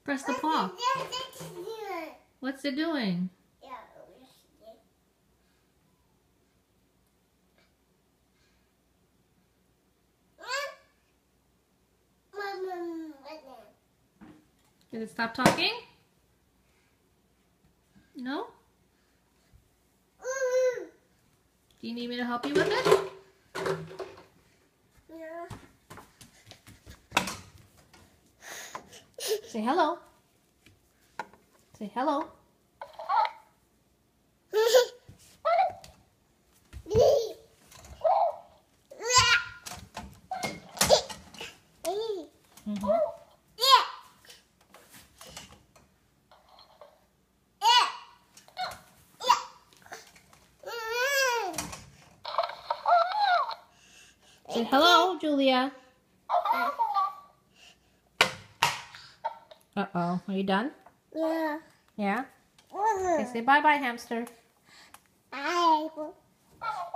Press the paw. What's it doing? Did it stop talking? No? Do you need me to help you with it? Yeah. Say hello. Say hello. Mm-hmm. Say hello, Julia. Uh-oh. Are you done? Yeah. Yeah? Okay, say bye-bye, hamster. Bye.